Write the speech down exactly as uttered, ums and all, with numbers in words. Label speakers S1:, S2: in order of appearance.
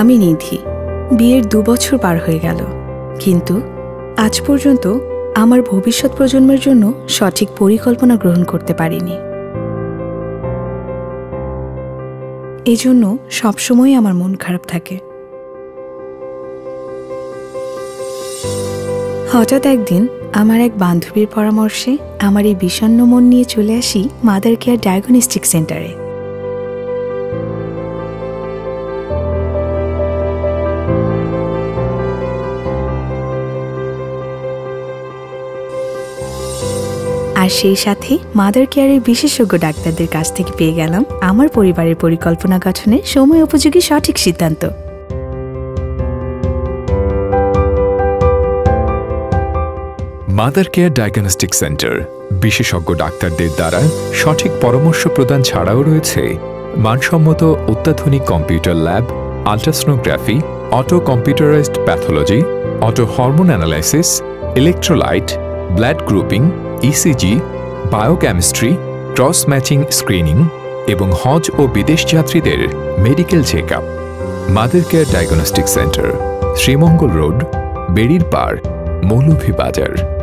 S1: আমি নিধি। বিয়ের দু বছর পার হয়ে গেল, কিন্তু আজ পর্যন্ত আমার ভবিষ্যৎ প্রজন্মের জন্য সঠিক পরিকল্পনা গ্রহণ করতে পারিনি। এজন্য সবসময় আমার মন খারাপ থাকে। হঠাৎ একদিন আমার এক বান্ধবীর পরামর্শে আমার এই বিষণ্ণ মন নিয়ে চলে আসি মাদার কেয়ার ডায়াগনস্টিক সেন্টারে। আর সেই সাথে মাদার কেয়ারের বিশেষজ্ঞ ডাক্তারদের কাছ থেকে পেয়ে গেলাম আমার পরিবারের পরিকল্পনা গঠনে সময় উপযোগী সঠিক সিদ্ধান্ত।
S2: মাদার কেয়ার ডায়াগনস্টিক সেন্টার বিশেষজ্ঞ ডাক্তারদের দ্বারা সঠিক পরামর্শ প্রদান ছাড়াও রয়েছে মানসম্মত অত্যাধুনিক computer lab, ultrasonography, auto computerised pathology, auto hormone analysis, electrolyte, blood grouping, ECG, biochemistry, cross matching screening এবং হজ ও বিদেশ যাত্রীদের medical check up. Mother care diagnostic centre, Sreemangal road, বেড়ির পাড়, মৌলভীবাজার।